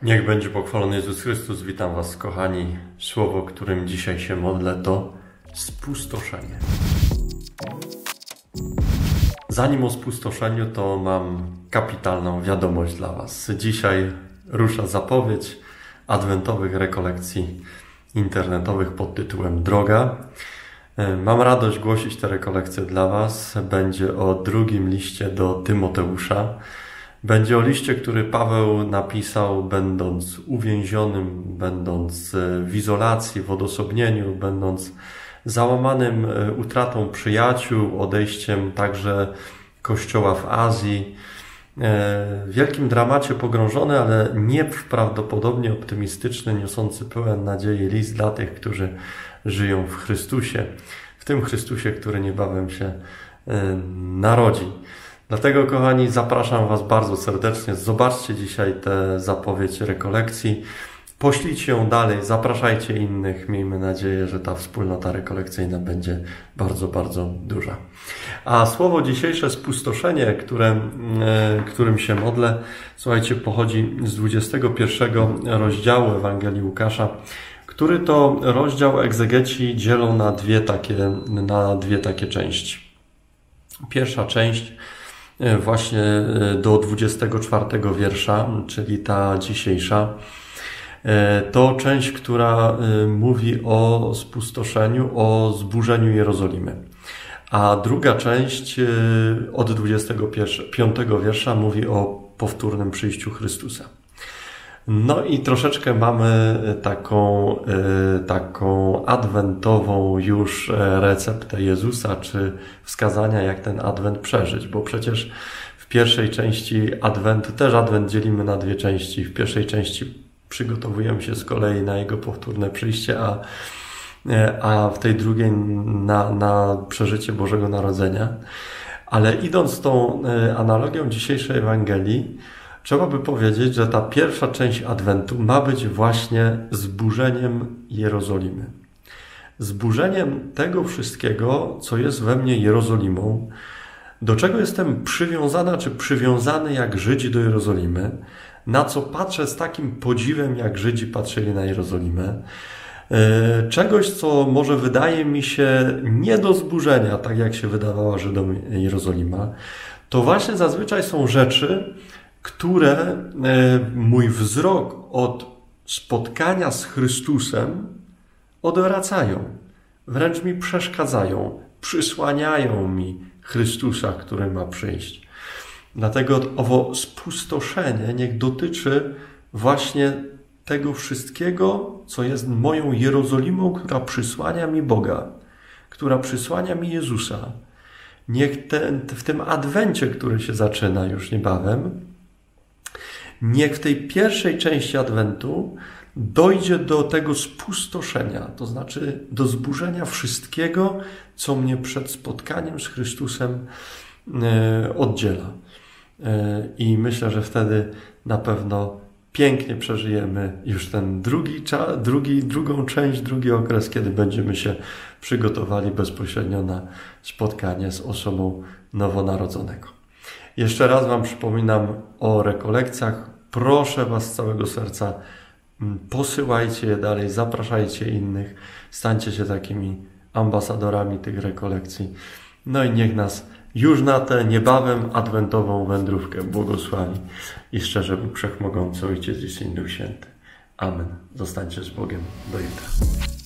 Niech będzie pochwalony Jezus Chrystus. Witam Was, kochani. Słowo, którym dzisiaj się modlę, to spustoszenie. Zanim o spustoszeniu, to mam kapitalną wiadomość dla Was. Dzisiaj rusza zapowiedź adwentowych rekolekcji internetowych pod tytułem Droga. Mam radość głosić te rekolekcje dla Was. Będzie o drugim liście do Tymoteusza. Będzie o liście, który Paweł napisał, będąc uwięzionym, będąc w izolacji, w odosobnieniu, będąc załamanym utratą przyjaciół, odejściem także Kościoła w Azji. W wielkim dramacie pogrążony, ale nieprawdopodobnie optymistyczny, niosący pełen nadziei list dla tych, którzy żyją w Chrystusie. W tym Chrystusie, który niebawem się narodzi. Dlatego, kochani, zapraszam Was bardzo serdecznie. Zobaczcie dzisiaj tę zapowiedź rekolekcji. Poślijcie ją dalej, zapraszajcie innych. Miejmy nadzieję, że ta wspólnota rekolekcyjna będzie bardzo, bardzo duża. A słowo dzisiejsze, spustoszenie, którym się modlę, słuchajcie, pochodzi z 21 rozdziału Ewangelii Łukasza, który to rozdział egzegeci dzielą na dwie takie części. Pierwsza część właśnie do 24 wiersza, czyli ta dzisiejsza, to część, która mówi o spustoszeniu, o zburzeniu Jerozolimy. A druga część od 25 wiersza mówi o powtórnym przyjściu Chrystusa. No i troszeczkę mamy taką adwentową już receptę Jezusa, czy wskazania, jak ten adwent przeżyć, bo przecież w pierwszej części adwentu, też adwent dzielimy na dwie części. W pierwszej części przygotowujemy się z kolei na Jego powtórne przyjście, a w tej drugiej na przeżycie Bożego Narodzenia. Ale idąc tą analogią dzisiejszej Ewangelii, trzeba by powiedzieć, że ta pierwsza część adwentu ma być właśnie zburzeniem Jerozolimy. Zburzeniem tego wszystkiego, co jest we mnie Jerozolimą, do czego jestem przywiązana czy przywiązany jak Żydzi do Jerozolimy, na co patrzę z takim podziwem, jak Żydzi patrzyli na Jerozolimę, czegoś, co może wydaje mi się nie do zburzenia, tak jak się wydawała Żydom Jerozolima, to właśnie zazwyczaj są rzeczy, które mój wzrok od spotkania z Chrystusem odwracają, wręcz mi przeszkadzają, przysłaniają mi Chrystusa, który ma przyjść. Dlatego owo spustoszenie niech dotyczy właśnie tego wszystkiego, co jest moją Jerozolimą, która przysłania mi Boga, która przysłania mi Jezusa. Niech w tym adwencie, który się zaczyna już niebawem, niech w tej pierwszej części adwentu dojdzie do tego spustoszenia, to znaczy do zburzenia wszystkiego, co mnie przed spotkaniem z Chrystusem oddziela. I myślę, że wtedy na pewno pięknie przeżyjemy już ten drugą część, drugi okres, kiedy będziemy się przygotowali bezpośrednio na spotkanie z osobą nowonarodzonego. Jeszcze raz Wam przypominam o rekolekcjach. Proszę Was z całego serca, posyłajcie je dalej, zapraszajcie innych, stańcie się takimi ambasadorami tych rekolekcji. No i niech nas już na tę niebawem adwentową wędrówkę błogosławi i szczerze Bóg Wszechmogący, Ojciec i Syn, Duch Święty. Amen. Zostańcie z Bogiem. Do jutra.